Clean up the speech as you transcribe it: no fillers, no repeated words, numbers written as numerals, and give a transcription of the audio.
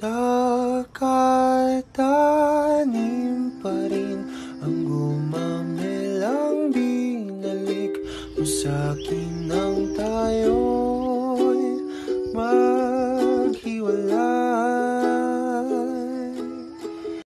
Nakatanim pa rin ang gumamelang binalik mo sa'kin nang tayo